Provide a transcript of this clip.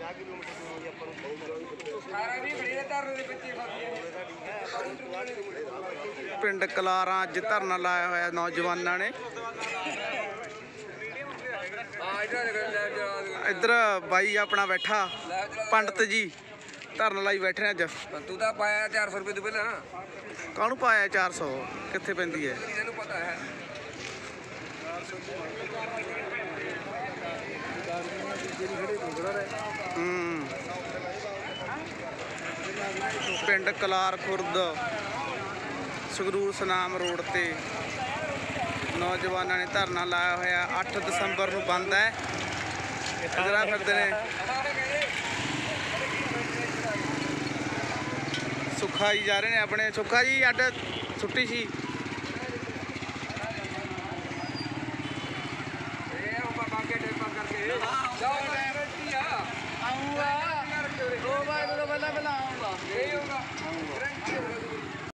पिंड कलारा अज धरना लाया होया नौजवानों ने। इधर बाई अपना बैठा पंडित जी धरना लाई बैठे अज। तू तो पाया 400 रुपये तो पहले कानू पाया 400 कित्थे पैंदी है पता है। पिंड कलार खुर्द संगरूर सनाम रोड ते नौजवानों ने धरना लाया होया। 8 दसंबर को बंद है। इधर फिरते ने सुखा जी जा रहे हैं अपने। सुखा जी अड छुट्टी सी